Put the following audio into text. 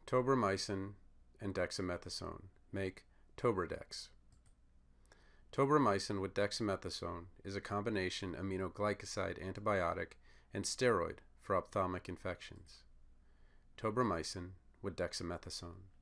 Tobramycin and dexamethason make TobraDex. Tobramycin with dexamethason is a combination aminoglycoside antibiotic and steroid for ophthalmic infections. Tobramycin with dexamethason.